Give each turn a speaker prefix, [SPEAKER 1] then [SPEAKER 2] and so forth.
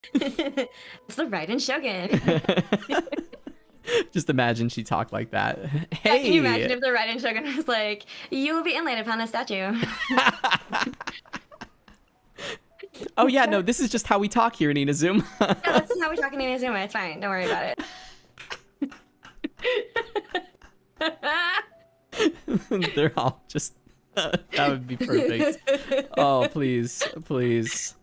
[SPEAKER 1] It's the Raiden Shogun.
[SPEAKER 2] Just imagine she talked like that.
[SPEAKER 1] Yeah, can you imagine
[SPEAKER 2] Hey.
[SPEAKER 1] if the Raiden Shogun was like, "You will be inlaid upon this statue."
[SPEAKER 2] Oh yeah, no, this is just how we talk here in Inazuma.
[SPEAKER 1] No, this is how we talk in Inazuma. It's fine. Don't worry about it.
[SPEAKER 2] They're all just that would be perfect. Oh, please, please.